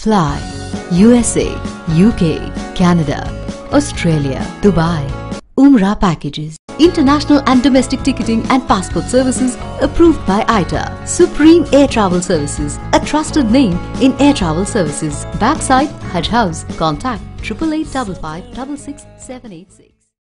Fly USA, UK, Canada, Australia, Dubai. Umrah packages. International and domestic ticketing and passport services approved by ITA. Supreme Air Travel Services, a trusted name in air travel services. Backside Hajj House. Contact 8885 566 786.